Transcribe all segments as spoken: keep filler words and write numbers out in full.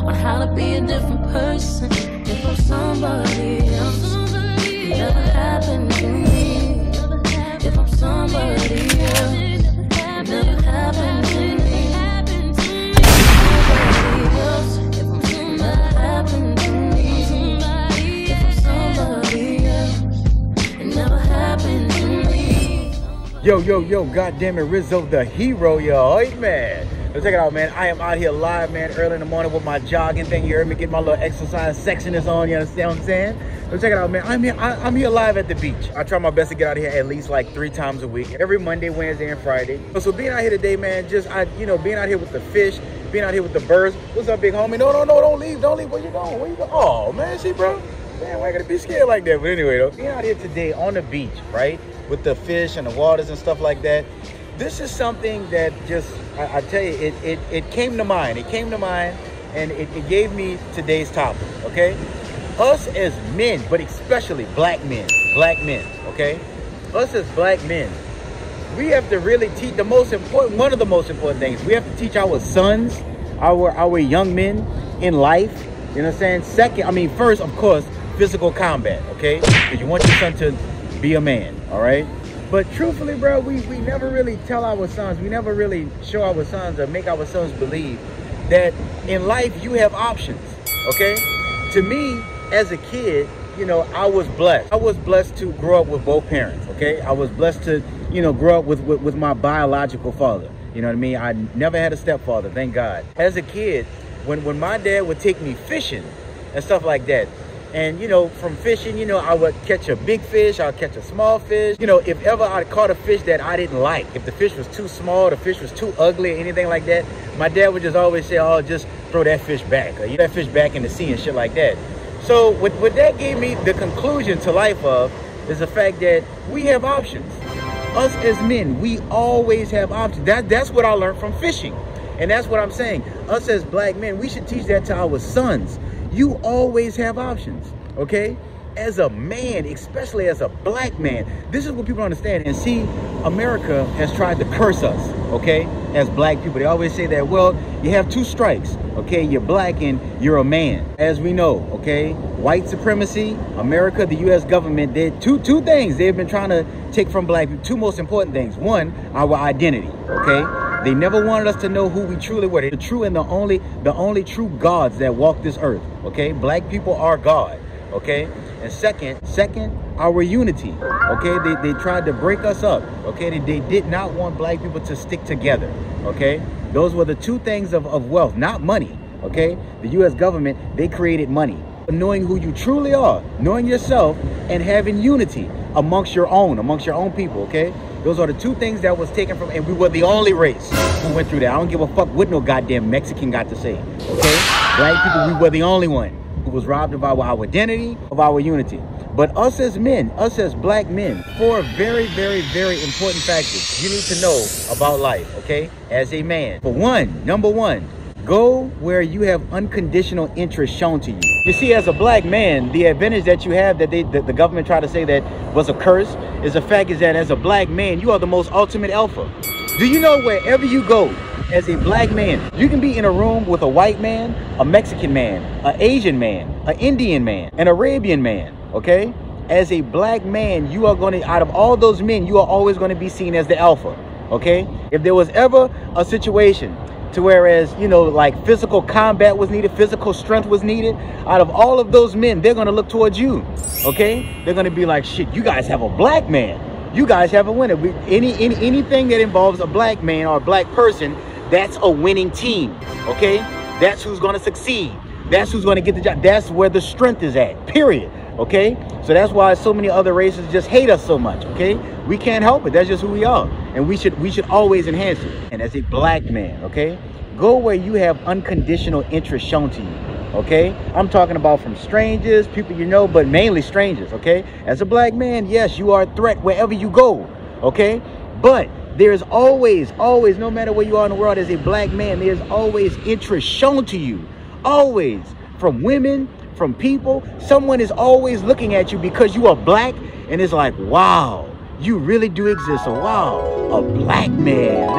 on how to be a different person. If I'm somebody else, it never happened to me. If I'm somebody else, it never happened to me. Somebody else, if I'm somebody, never happened to me. If I'm somebody else, it never happened to me. Yo, yo, yo, goddamn it, Rizzo the hero, yo, hey, man. Let's check it out, man. I am out here live, man, early in the morning with my jogging thing. You heard me get my little exercise sexiness on, you understand what I'm saying? Let's check it out, man. I'm here, I, I'm here live at the beach. I try my best to get out of here at least like three times a week, every Monday, Wednesday, and Friday. So being out here today, man, just, I, you know, being out here with the fish, being out here with the birds. What's up, big homie? No, no, no, don't leave, don't leave. Where you going? Where you going? Oh, man, see, bro? Man, why I gotta be scared like that? But anyway, though, being out here today on the beach, right, with the fish and the waters and stuff like that, this is something that just, I, I tell you, it, it, it came to mind. It came to mind, and it, it gave me today's topic, okay? Us as men, but especially black men, black men, okay? Us as black men, we have to really teach the most important, one of the most important things. We have to teach our sons, our, our young men in life, you know what I'm saying? Second, I mean, first, of course, physical combat, okay? Because you want your son to be a man, all right? But truthfully, bro, we, we never really tell our sons, we never really show our sons or make our sons believe that in life you have options, okay? To me, as a kid, you know, I was blessed. I was blessed to grow up with both parents, okay? I was blessed to, you know, grow up with, with, with my biological father. You know what I mean? I never had a stepfather, thank God. As a kid, when, when my dad would take me fishing and stuff like that, and, you know, from fishing, you know, I would catch a big fish, I'll catch a small fish. You know, if ever I caught a fish that I didn't like, if the fish was too small, the fish was too ugly, or anything like that, my dad would just always say, oh, just throw that fish back, or you that fish back in the sea and shit like that. So what, what that gave me the conclusion to life of is the fact that we have options. Us as men, we always have options. That, that's what I learned from fishing. And that's what I'm saying. Us as black men, we should teach that to our sons. You always have options, okay? As a man, especially as a black man, this is what people understand. And see, America has tried to curse us, okay? As black people, they always say that, well, you have two strikes, okay? You're black and you're a man. As we know, okay? White supremacy, America, the U S government did two, two things they've been trying to take from black people. Two most important things. One, our identity, okay? They never wanted us to know who we truly were. They're the true and the only, the only true gods that walk this earth, okay? Black people are God, okay? And second, second, our unity, okay? They, they tried to break us up, okay? They, they did not want black people to stick together, okay? Those were the two things of, of wealth, not money, okay? The U S government, they created money. Knowing who you truly are, knowing yourself, and having unity amongst your own, amongst your own people, okay? Those are the two things that was taken from, and we were the only race who went through that. I don't give a fuck what no goddamn Mexican got to say, okay? Black people, we were the only one who was robbed of our, our identity, of our unity. But us as men, us as black men, four very, very, very important factors you need to know about life, okay? As a man. For one, number one, go where you have unconditional interest shown to you. You see, as a black man, the advantage that you have that they, the, the government tried to say that was a curse is the fact is that as a black man, you are the most ultimate alpha. Do you know wherever you go as a black man, you can be in a room with a white man, a Mexican man, an Asian man, an Indian man, an Arabian man, okay? As a black man, you are going to, out of all those men, you are always going to be seen as the alpha, okay? If there was ever a situation to whereas, you know, like physical combat was needed, physical strength was needed, out of all of those men, they're going to look towards you, okay? They're going to be like, shit, you guys have a black man. You guys have a winner. We, any, any Anything that involves a black man or a black person, that's a winning team, okay? That's who's going to succeed. That's who's going to get the job. That's where the strength is at, period, okay? So that's why so many other races just hate us so much, okay? We can't help it. That's just who we are. And we should we should always enhance it. And as a black man, okay, go where you have unconditional interest shown to you, okay? I'm talking about from strangers, people you know, but mainly strangers, okay? As a black man, yes, you are a threat wherever you go, okay? But there's always, always, no matter where you are in the world, as a black man, there's always interest shown to you, always, from women, from people. Someone is always looking at you because you are black, and it's like, wow, you really do exist. So wow, a black man, this and that.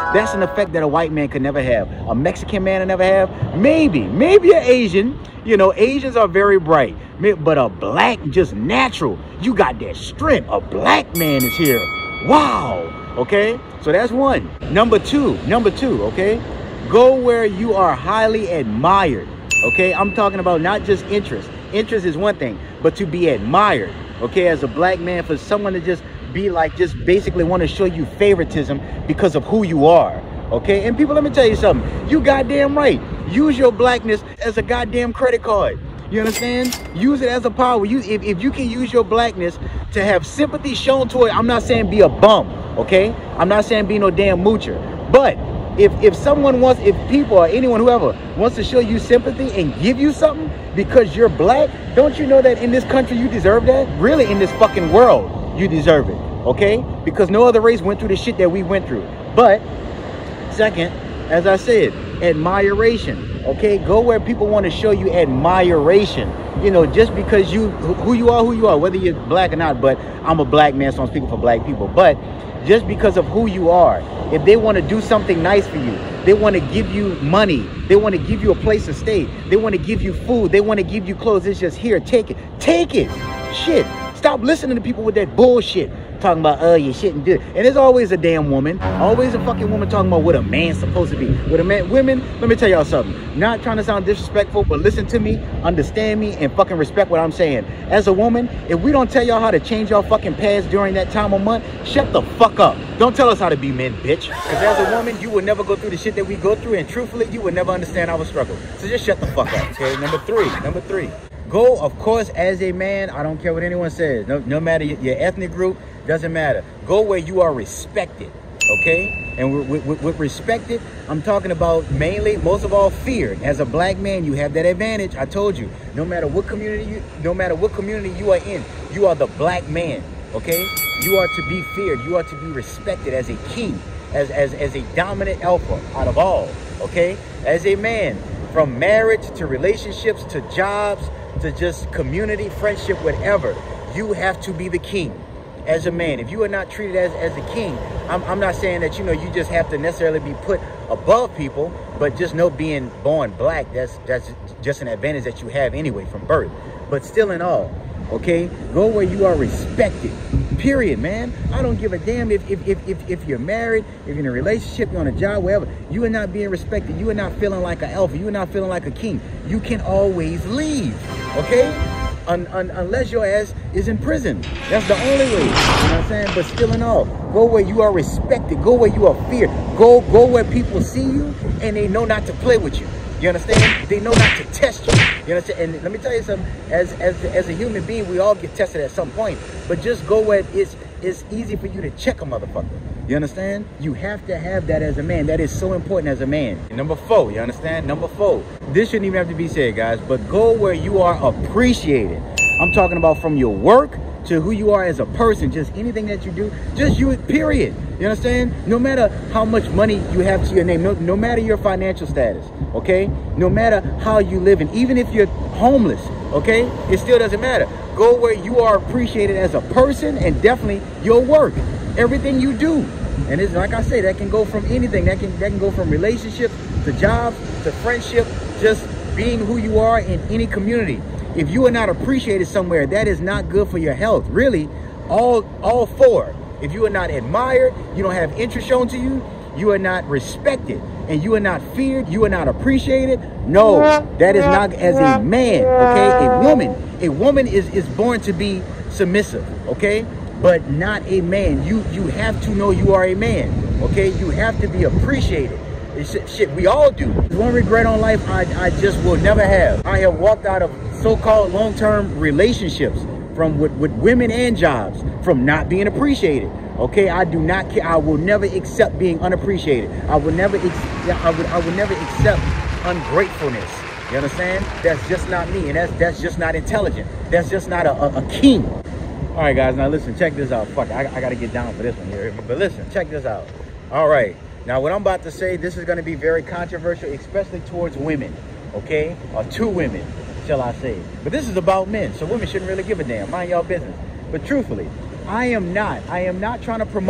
That's an effect that a white man could never have. A Mexican man could never have. Maybe, maybe an Asian. You know, Asians are very bright. But a black, just natural, you got that strength. A black man is here. Wow. Okay, so that's one. Number two, number two, okay? Go where you are highly admired. Okay, I'm talking about not just interest. Interest is one thing, but to be admired. Okay, as a black man, for someone to just be like, just basically want to show you favoritism because of who you are. Okay, and people, let me tell you something. You goddamn right. Use your blackness as a goddamn credit card. You understand? Use it as a power. You, if, if you can use your blackness to have sympathy shown toward, I'm not saying be a bum, okay? I'm not saying be no damn moocher. But if, if someone wants, if people or anyone, whoever, wants to show you sympathy and give you something because you're black, don't you know that in this country you deserve that? Really, in this fucking world, you deserve it, okay? Because no other race went through the shit that we went through. But, second, as I said, admiration. Okay, go where people want to show you admiration. You know, just because you who you are, who you are, whether you're black or not. But I'm a black man, so I'm speaking for black people. But just because of who you are, if they want to do something nice for you, they want to give you money, they want to give you a place to stay, they want to give you food, they want to give you clothes. It's just here, take it, take it. Shit, stop listening to people with that bullshit. Talking about, oh, you shouldn't do it. And there's always a damn woman, always a fucking woman talking about what a man's supposed to be. What a man, women, let me tell y'all something. Not trying to sound disrespectful, but listen to me, understand me, and fucking respect what I'm saying. As a woman, if we don't tell y'all how to change y'all fucking pads during that time of month, shut the fuck up. Don't tell us how to be men, bitch. Because as a woman, you will never go through the shit that we go through, and truthfully, you will never understand our struggle. So just shut the fuck up, okay? Number three, number three. Go, of course, as a man, I don't care what anyone says. No, no matter your ethnic group, doesn't matter. Go where you are respected, okay? And with, with, with respected, I'm talking about mainly, most of all, feared. As a black man, you have that advantage. I told you, no matter what community you, no matter what community you are in, you are the black man, okay? You are to be feared. You are to be respected as a king, as, as, as a dominant alpha out of all, okay? As a man, from marriage to relationships to jobs to just community, friendship, whatever, you have to be the king. As a man, if you are not treated as, as a king, I'm, I'm not saying that, you know, you just have to necessarily be put above people, but just know being born black, that's that's just an advantage that you have anyway from birth. But still in all, okay, go where you are respected, period, man. I don't give a damn if, if, if, if, if you're married, if you're in a relationship, you're on a job, wherever, you are not being respected. You are not feeling like an alpha. You are not feeling like a king. You can always leave, okay? Un, un, unless your ass is in prison. That's the only way. You know what I'm saying? But still in all, go where you are respected. Go where you are feared. Go, go where people see you and they know not to play with you. You understand? They know not to test you. You understand? And let me tell you something. As as as a human being, we all get tested at some point. But just go where it's it's easy for you to check a motherfucker. You understand? You have to have that as a man. That is so important as a man. Number four, you understand? Number four. This shouldn't even have to be said, guys, but go where you are appreciated. I'm talking about from your work to who you are as a person, just anything that you do, just you, period. You understand? No matter how much money you have to your name, no, no matter your financial status, okay? No matter how you live, and even if you're homeless, okay? It still doesn't matter. Go where you are appreciated as a person, and definitely your work, everything you do. And it's like I say, that can go from anything. That can that can go from relationships to jobs to friendship, just being who you are in any community. If you are not appreciated somewhere, that is not good for your health. Really, all all four. If you are not admired, you don't have interest shown to you, you are not respected, and you are not feared, you are not appreciated. No, that is not as a man, okay? A woman, a woman is, is born to be submissive, okay? But not a man. You you have to know you are a man, okay? You have to be appreciated. It's shit, we all do. One regret on life I, I just will never have. I have walked out of so-called long-term relationships from with, with women and jobs from not being appreciated. Okay, I do not care. I will never accept being unappreciated. I will never I would I would never accept ungratefulness. You understand? That's just not me, and that's that's just not intelligent. That's just not a, a, a king. All right, guys, now listen, check this out. Fuck, I, I got to get down for this one here. But listen, check this out. All right, now what I'm about to say, this is going to be very controversial, especially towards women, okay? Or to women, shall I say. But this is about men, so women shouldn't really give a damn. Mind y'all business. But truthfully, I am not. I am not trying to promote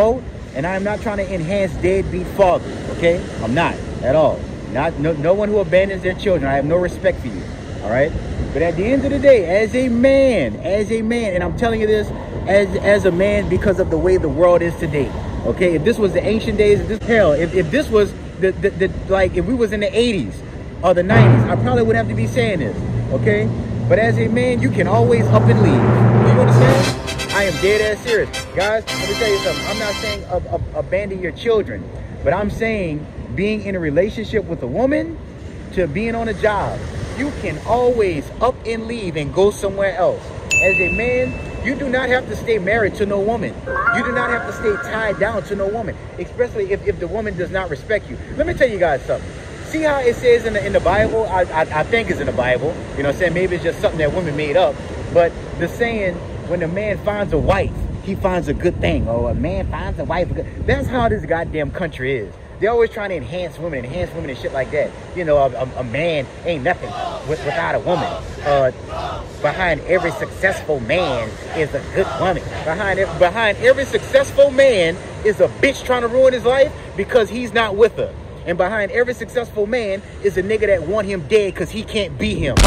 And I am not trying to enhance deadbeat fathers, okay? I'm not at all. Not no, no one who abandons their children. I have no respect for you, all right? But at the end of the day, as a man, as a man, and I'm telling you this as as a man because of the way the world is today, okay? If this was the ancient days, if this hell, if, if this was the, the, the like, if we was in the eighties or the nineties, I probably wouldn't have to be saying this, okay? But as a man, you can always up and leave. You understand? I am dead ass serious. Guys, let me tell you something. I'm not saying ab ab abandon your children, but I'm saying being in a relationship with a woman to being on a job, you can always up and leave and go somewhere else. As a man, you do not have to stay married to no woman. You do not have to stay tied down to no woman, especially if, if the woman does not respect you. Let me tell you guys something. See how it says in the, in the Bible? I, I, I think it's in the Bible. You know what I'm saying? Maybe it's just something that women made up. But the saying, when a man finds a wife, he finds a good thing. Or a man finds a wife. That's how this goddamn country is. They're always trying to enhance women, enhance women and shit like that. You know, a, a, a man ain't nothing with, without a woman. Uh, behind every successful man is a good woman. Behind, behind every successful man is a bitch trying to ruin his life because he's not with her. And behind every successful man is a nigga that want him dead because he can't be him.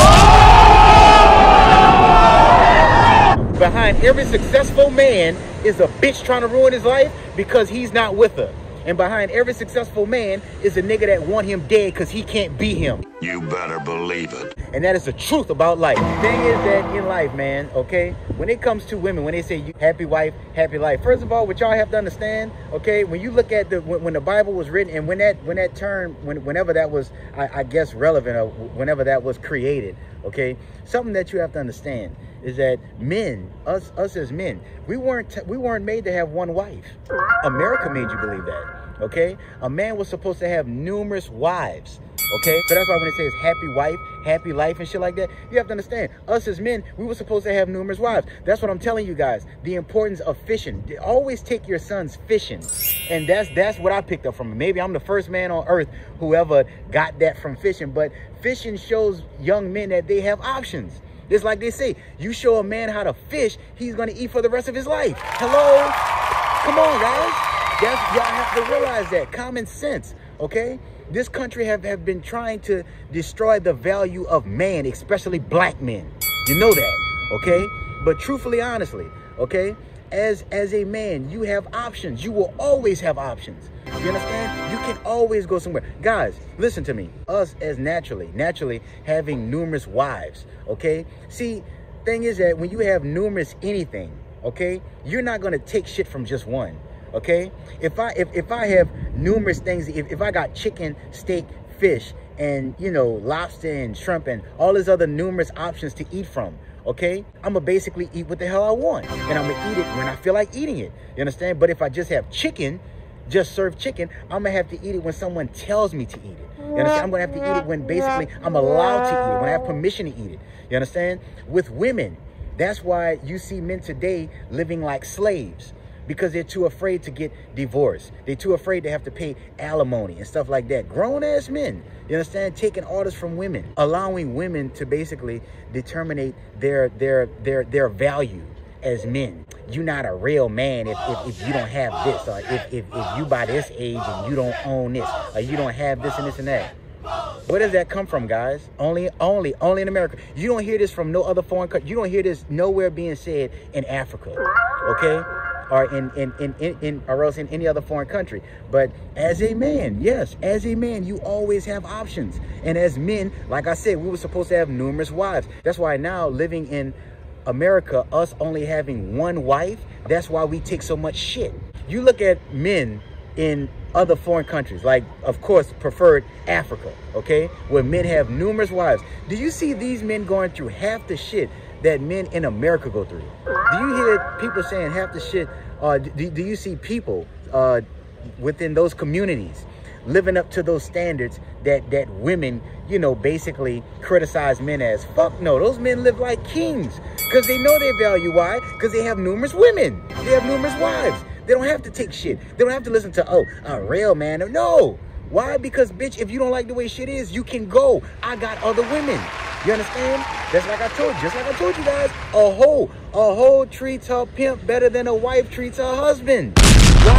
Behind every successful man is a bitch trying to ruin his life because he's not with her. And behind every successful man is a nigga that want him dead because he can't be him. You better believe it. And that is the truth about life. The thing is that in life, man, okay, when it comes to women, when they say you happy wife, happy life, first of all, what y'all have to understand, okay, when you look at the, when, when the Bible was written and when that, when that term, when, whenever that was, I, I guess, relevant or whenever that was created, okay, something that you have to understand is that men, us, us as men, we weren't, we weren't made to have one wife. America made you believe that. Okay, a man was supposed to have numerous wives. Okay, so that's why when it says happy wife, happy life and shit like that, you have to understand, us as men, we were supposed to have numerous wives. That's what I'm telling you guys, the importance of fishing. Always take your sons fishing. And that's that's what I picked up from it. Maybe I'm the first man on earth who ever got that from fishing, but fishing shows young men that they have options. It's like they say, you show a man how to fish, he's gonna eat for the rest of his life. Hello? Come on, guys. That's, y'all have to realize that. Common sense, okay? This country have, have been trying to destroy the value of man, especially black men. You know that, okay? But truthfully, honestly, okay? As, as a man, you have options. You will always have options. You understand? You can always go somewhere. Guys, listen to me. Us as naturally, naturally having numerous wives, okay? See, thing is that when you have numerous anything, okay? You're not going to take shit from just one. Okay, if I if, if I have numerous things, if, if I got chicken, steak, fish, and you know, lobster and shrimp and all these other numerous options to eat from, okay, I'm gonna basically eat what the hell I want, and I'm gonna eat it when I feel like eating it. You understand? But if I just have chicken, just serve chicken, I'm gonna have to eat it when someone tells me to eat it. You understand? I'm gonna have to eat it when basically I'm allowed to eat it, when I have permission to eat it. You understand? With women, that's why you see men today living like slaves. Because they're too afraid to get divorced. They're too afraid to have to pay alimony and stuff like that. Grown-ass men, you understand, taking orders from women, allowing women to basically determine their their their their value as men. You're not a real man if, if, if you don't have this, or if, if, if you by this age and you don't own this, or you don't have this and this and that. Where does that come from, guys? Only, only, only in America. You don't hear this from no other foreign country. You don't hear this nowhere being said in Africa, okay? Or in, in, in, in, in, or else in any other foreign country. But as a man, yes, as a man, you always have options. And as men, like I said, we were supposed to have numerous wives. That's why now living in America, us only having one wife, that's why we take so much shit. You look at men in other foreign countries, like, of course, preferred Africa, okay, where men have numerous wives. Do you see these men going through half the shit that men in America go through? Do you hear people saying half the shit? Uh, do, do you see people uh, within those communities living up to those standards that, that women, you know, basically criticize men as? Fuck no, those men live like kings because they know their value. Why? Because they have numerous women. They have numerous wives. They don't have to take shit. They don't have to listen to, oh, a real man. No. Why? Because, bitch, if you don't like the way shit is, you can go. I got other women. You understand? That's like I told you. Just like I told you guys. A hoe. A hoe treats her pimp better than a wife treats her husband. Why?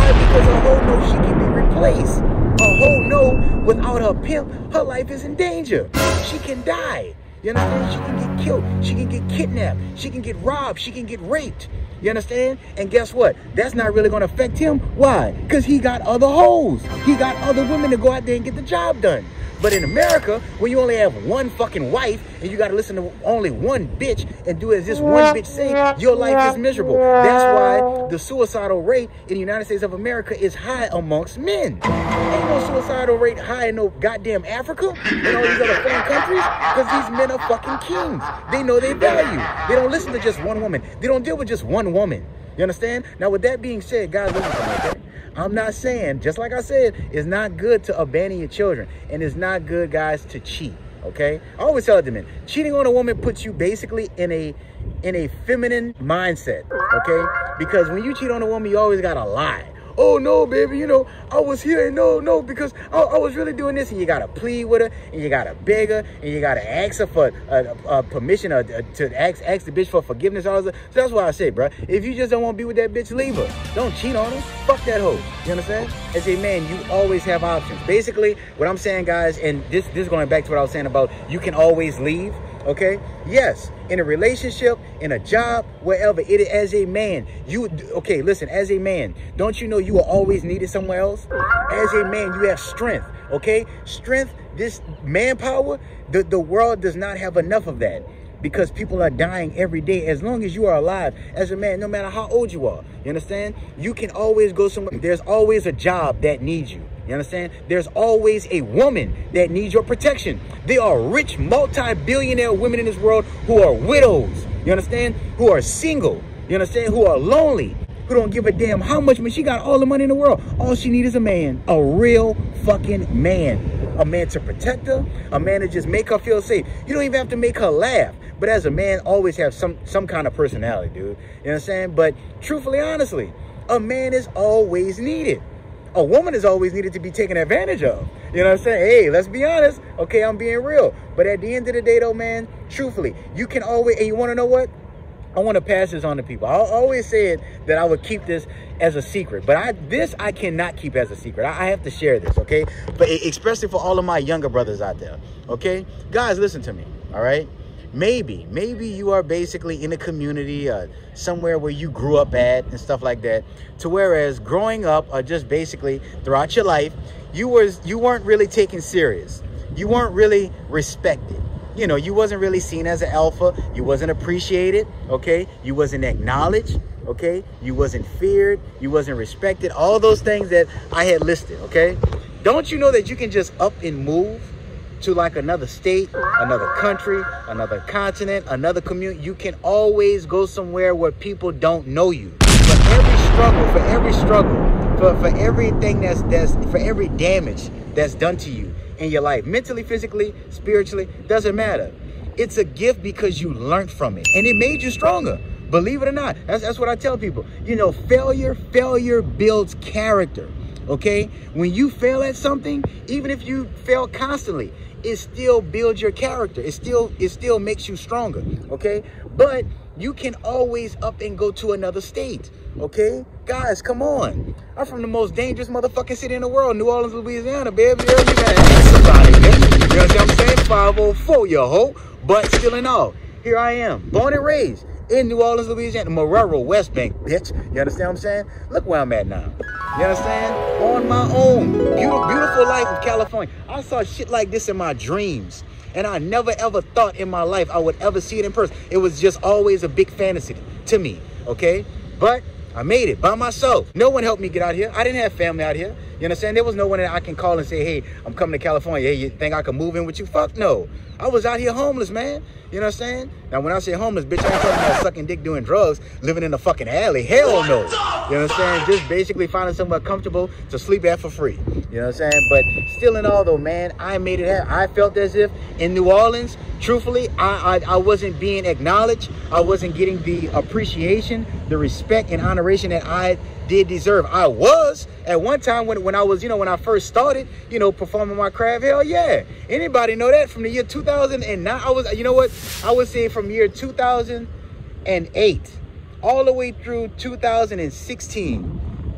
Why? Because a hoe knows she can be replaced. A hoe know without her pimp, her life is in danger. She can die. You understand? She can get killed. She can get kidnapped. She can get robbed. She can get raped. You understand? And guess what? That's not really going to affect him. Why? Because he got other hoes. He got other women to go out there and get the job done. But in America, when you only have one fucking wife and you got to listen to only one bitch and do as this one bitch say, your life is miserable. That's why the suicidal rate in the United States of America is high amongst men. Ain't no suicidal rate high in no goddamn Africa and all these other foreign countries, because these men are fucking kings. They know their value. They don't listen to just one woman. They don't deal with just one woman. You understand? Now, with that being said, guys, listen to me, okay? I'm not saying, just like I said, it's not good to abandon your children. And it's not good, guys, to cheat, okay? I always tell them, cheating on a woman puts you basically in a in a feminine mindset, okay? Because when you cheat on a woman, you always got to lie. Oh, no, baby, you know, I was here. No, no, because I, I was really doing this. And you got to plead with her, and you got to beg her, and you got to ask her for uh, uh, permission, or, uh, to ask, ask the bitch for forgiveness. All that. So that's why I say, bro, if you just don't want to be with that bitch, leave her. Don't cheat on her. Fuck that hoe. You understand? As a man, you always have options. Basically, what I'm saying, guys, and this, this is going back to what I was saying about you can always leave. Okay, yes, in a relationship, in a job, wherever it is, as a man, you, okay, listen, as a man, don't you know you are always needed somewhere else? As a man, you have strength, okay? Strength, this manpower, the, the world does not have enough of that, because people are dying every day. As long as you are alive, as a man, no matter how old you are, you understand? You can always go somewhere. There's always a job that needs you. You understand? There's always a woman that needs your protection. There are rich, multi-billionaire women in this world who are widows. You understand? Who are single. You understand? Who are lonely. Who don't give a damn how much money. She got all the money in the world. All she needs is a man. A real fucking man. A man to protect her. A man to just make her feel safe. You don't even have to make her laugh. But as a man, always have some, some kind of personality, dude. You know what I'm saying? But truthfully, honestly, a man is always needed. A woman is always needed to be taken advantage of. You know what I'm saying? Hey, let's be honest. Okay, I'm being real. But at the end of the day, though, man, truthfully, you can always, and you want to know what? I want to pass this on to people. I always said that I would keep this as a secret. But I this I cannot keep as a secret. I, I have to share this, okay? But especially for all of my younger brothers out there, okay? Guys, listen to me, all right? Maybe, maybe you are basically in a community uh, somewhere where you grew up at and stuff like that. To whereas growing up or just basically throughout your life, you was you weren't really taken serious. You weren't really respected. You know, you wasn't really seen as an alpha. You wasn't appreciated, okay? You wasn't acknowledged, okay? You wasn't feared. You wasn't respected. All those things that I had listed, okay? Don't you know that you can just up and move to like another state, another country, another continent, another community? You can always go somewhere where people don't know you. For every struggle, for every struggle, for, for everything that's, that's, for every damage that's done to you in your life, mentally, physically, spiritually, doesn't matter. It's a gift because you learned from it and it made you stronger. Believe it or not, that's, that's what I tell people. You know, failure, failure builds character, okay? When you fail at something, even if you fail constantly, it still builds your character. It still, it still makes you stronger, okay? But you can always up and go to another state, okay? Guys, come on. I'm from the most dangerous motherfucking city in the world, New Orleans, Louisiana, baby. You gotta ask somebody, man. You know what I'm saying? five oh four, you hoe. But still in all, here I am, born and raised in New Orleans, Louisiana, Marrero, West Bank, bitch. You understand what I'm saying? Look where I'm at now. You understand? On my own. Beautiful, beautiful life of California. I saw shit like this in my dreams. And I never ever thought in my life I would ever see it in person. It was just always a big fantasy to me, okay? But I made it by myself. No one helped me get out here. I didn't have family out here. You understand? There was no one that I can call and say, hey, I'm coming to California. Hey, you think I can move in with you? Fuck no. I was out here homeless, man. You know what I'm saying? Now, when I say homeless, bitch, I ain't talking about sucking dick, doing drugs, living in a fucking alley. Hell no. You know what I'm saying? Just basically finding somewhere comfortable to sleep at for free. You know what I'm saying? But still in all, though, man, I made it happen. I felt as if in New Orleans, truthfully, I, I, I wasn't being acknowledged. I wasn't getting the appreciation, the respect and honoration that I did deserve. I was at one time when, when I was, you know, when I first started, you know, performing my craft. Hell yeah. Anybody know that? From the year two thousand nine, I was, you know what? I would say from year two thousand eight all the way through two thousand sixteen.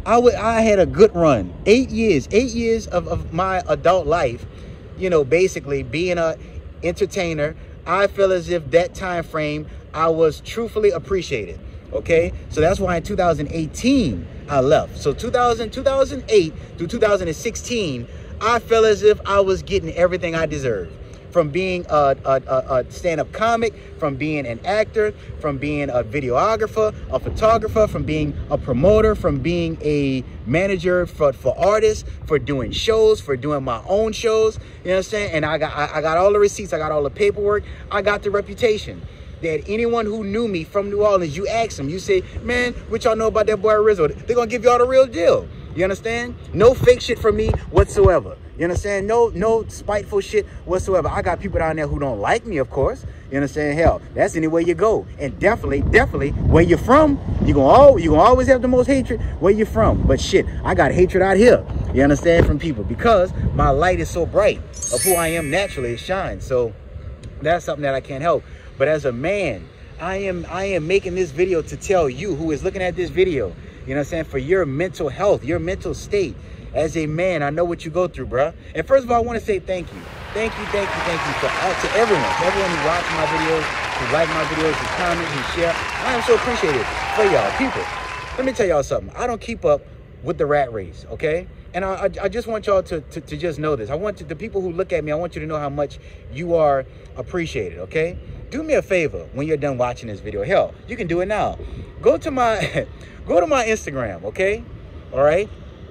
I would I had a good run. Eight years, eight years of, of my adult life, you know, basically being a entertainer. I feel as if that time frame I was truthfully appreciated. Okay, so that's why in two thousand eighteen I left. So two thousand, two thousand eight through two thousand sixteen, I felt as if I was getting everything I deserved. From being a, a, a, a stand-up comic, from being an actor, from being a videographer, a photographer, from being a promoter, from being a manager for, for artists, for doing shows, for doing my own shows. You know what I'm saying? And I got I, I got all the receipts, I got all the paperwork, I got the reputation. That anyone who knew me from New Orleans, you ask them, you say, man, what y'all know about that boy Rizzo? They're gonna give y'all the real deal. You understand? No fake shit from me whatsoever. You understand? No, no spiteful shit whatsoever. I got people down there who don't like me, of course. You understand? Hell, that's anywhere you go. And definitely, definitely, where you're from, you're gonna always, you gonna always have the most hatred where you're from. But shit, I got hatred out here. You understand? From people. Because my light is so bright of who I am naturally, it shines. So that's something that I can't help. But as a man, I am I am making this video to tell you who is looking at this video, you know what I'm saying, for your mental health, your mental state. As a man, I know what you go through, bruh. And first of all, I want to say thank you. Thank you, thank you, thank you to, uh, to everyone. To everyone who watches my videos, who like my videos, who comment, who share. I am so appreciative for y'all. People, let me tell y'all something. I don't keep up with the rat race, okay? And I, I, I just want y'all to, to, to just know this. I want to, the people who look at me, I want you to know how much you are appreciated, okay? Do me a favor when you're done watching this video. Hell, you can do it now. Go to my, go to my Instagram, okay? All right?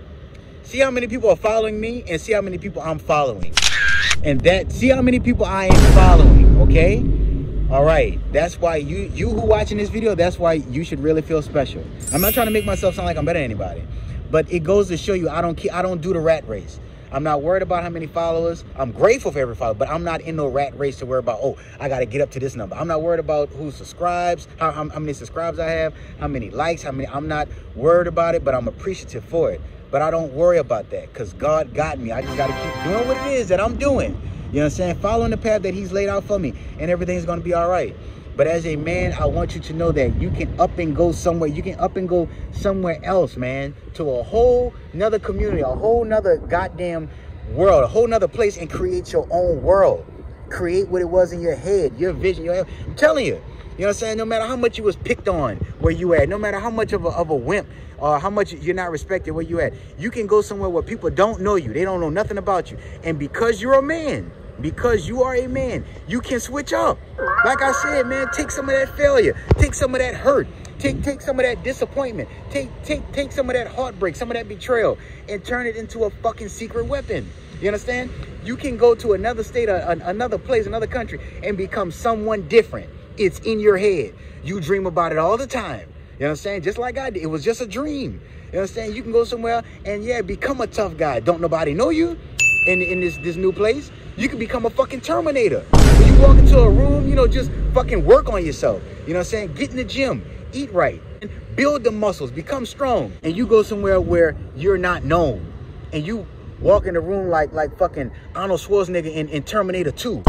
See how many people are following me and see how many people I'm following. And that, see how many people I am following, okay? All right, that's why you, you who watching this video, that's why you should really feel special. I'm not trying to make myself sound like I'm better than anybody, but it goes to show you I don't, I don't do the rat race. I'm not worried about how many followers. I'm grateful for every follower, but I'm not in no rat race to worry about, oh, I got to get up to this number. I'm not worried about who subscribes, how, how, how many subscribers I have, how many likes, how many. I'm not worried about it, but I'm appreciative for it. But I don't worry about that because God got me. I just got to keep doing what it is that I'm doing. You know what I'm saying? Following the path that he's laid out for me, and everything's going to be all right. But as a man, I want you to know that you can up and go somewhere. You can up and go somewhere else, man, to a whole nother community, a whole nother goddamn world, a whole nother place, and create your own world. Create what it was in your head, your vision, your head. I'm telling you, you know what I'm saying? No matter how much you was picked on where you at, no matter how much of a, of a wimp or how much you're not respected where you at, you can go somewhere where people don't know you. They don't know nothing about you. And because you're a man, because you are a man, you can switch up. Like I said, man, take some of that failure. Take some of that hurt. Take take some of that disappointment. Take take take some of that heartbreak, some of that betrayal, and turn it into a fucking secret weapon. You understand? You can go to another state, or another place, another country, and become someone different. It's in your head. You dream about it all the time. You know what I'm saying? Just like I did. It was just a dream. You know what I'm saying? You can go somewhere and, yeah, become a tough guy. Don't nobody know you in, in this, this new place. You can become a fucking Terminator. When you walk into a room, you know, just fucking work on yourself. You know what I'm saying? Get in the gym. Eat right. And build the muscles. Become strong. And you go somewhere where you're not known. And you walk in the room like like fucking Arnold Schwarzenegger in, in Terminator two.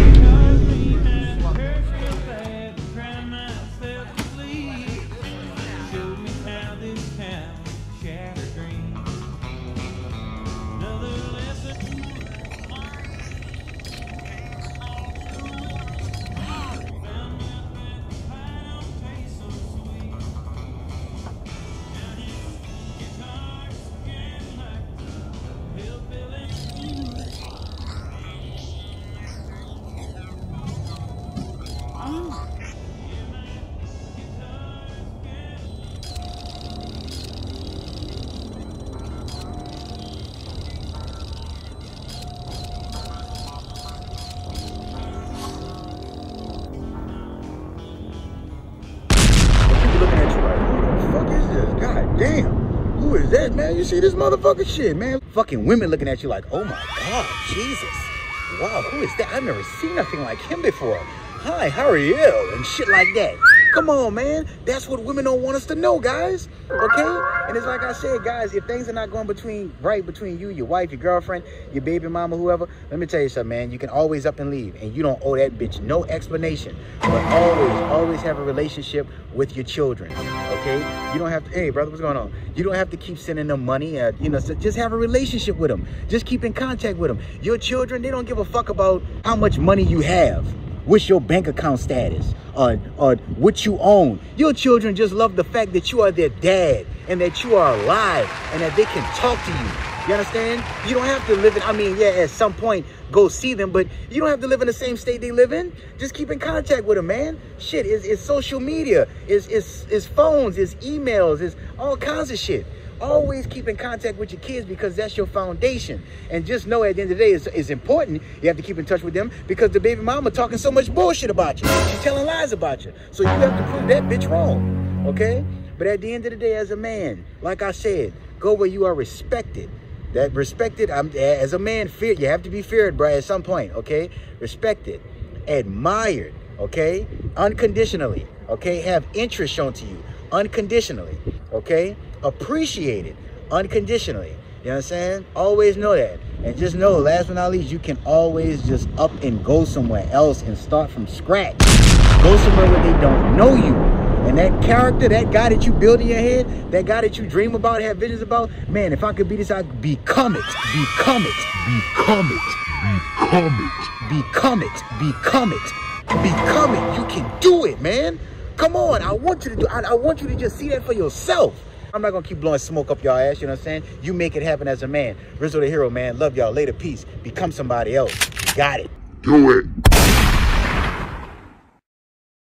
Damn, who is that, man? You see this motherfucker shit, man? Fucking women looking at you like, oh my God, Jesus. Wow, who is that? I've never seen nothing like him before. Hi, how are you? And shit like that. Come on, man. That's what women don't want us to know, guys. Okay? And it's like I said, guys, if things are not going between right between you, your wife, your girlfriend, your baby mama, whoever, let me tell you something, man. You can always up and leave, and you don't owe that bitch no explanation. But always, always have a relationship with your children. Okay? You don't have to, hey, brother, what's going on? You don't have to keep sending them money. Uh, you know, so just have a relationship with them. Just keep in contact with them. Your children, they don't give a fuck about how much money you have. What's your bank account status? Or, or what you own. Your children just love the fact that you are their dad and that you are alive and that they can talk to you. You understand? You don't have to live in, I mean, yeah, at some point, go see them, but you don't have to live in the same state they live in. Just keep in contact with them, man. Shit, it's, it's social media, it's, it's, it's phones, it's emails, it's all kinds of shit. Always keep in contact with your kids because that's your foundation. And just know at the end of the day, it's, it's important. You have to keep in touch with them because the baby mama talking so much bullshit about you. She's telling lies about you. So you have to prove that bitch wrong, okay? But at the end of the day, as a man, like I said, go where you are respected. That respected, I'm, as a man, fear, you have to be feared, bro, at some point, okay? Respected, admired, okay? Unconditionally, okay? Have interest shown to you unconditionally, okay? Appreciated unconditionally. You know what I'm saying? Always know that. And just know, last but not least, you can always just up and go somewhere else and start from scratch. Go somewhere where they don't know you. And that character, that guy that you build in your head, that guy that you dream about, have visions about, man, if I could be this, I'd become it. Become it. Become it. Become it. Become it. Become it. Become it. You can do it, man. Come on. I want you to do I, I want you to just see that for yourself. I'm not going to keep blowing smoke up y'all ass, you know what I'm saying? You make it happen as a man. Rizzo the Hero, man. Love y'all. Later, peace. Become somebody else. Got it. Do it.